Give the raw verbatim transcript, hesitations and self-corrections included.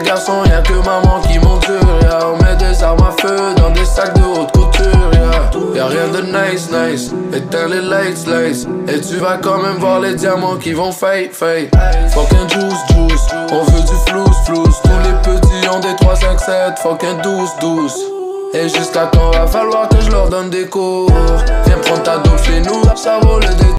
garçons, y'a que maman qui m'endure, yeah. On met des armes à feu dans des sacs de haute couture, yeah. Y'a rien de nice, nice, éteins les lights, lights. Et tu vas quand même voir les diamants qui vont fade, fade. Fucking juice, juice, on veut du flouze, flouze. Tous les petits ont des trois cinq sept, fucking douze, douze. Et jusqu'à quand va falloir que je leur donne des cours? Viens prendre ta dose chez nous, ça vaut le détour.